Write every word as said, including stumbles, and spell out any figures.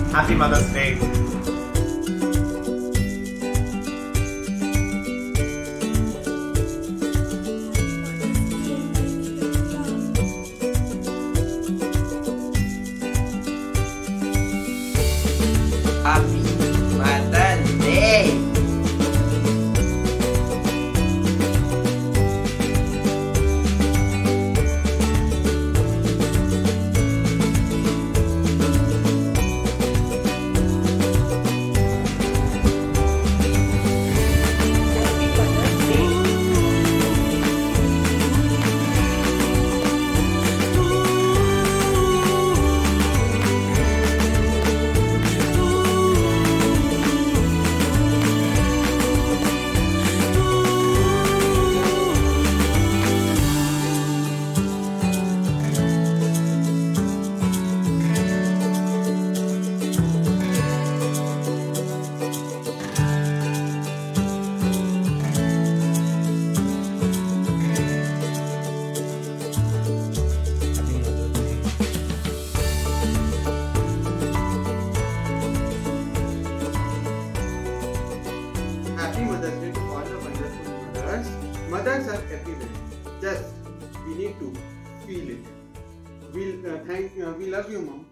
Happy Mother's Day. Happy Mother's Day. Happy Mother's Day to all the wonderful mothers. Mothers are everywhere. Just we need to feel it. We uh, thank uh, we love you, mom.